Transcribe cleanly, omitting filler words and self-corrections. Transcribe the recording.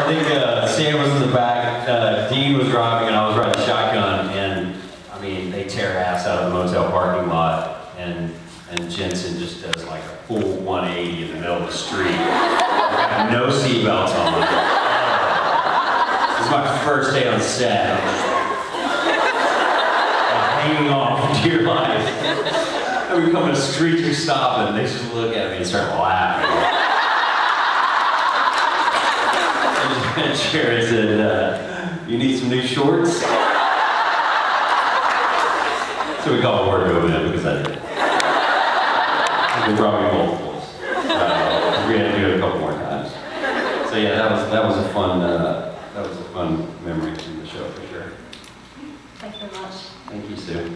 I think Sam was in the back, Dean was driving, and I was riding shotgun, and I mean, they tear ass out of the motel parking lot, and Jensen just does like a full 180 in the middle of the street. Got no seatbelts on. This is my first day on set. I'm hanging on for dear life. And we come to a screeching stop, and they just look at me and start laughing. And Sharon said, you need some new shorts? So we called work over them because I did. They brought me multiples. We had to do it a couple more times. So yeah, that was a fun memory from the show for sure. Thank you very much. Thank you, Sue.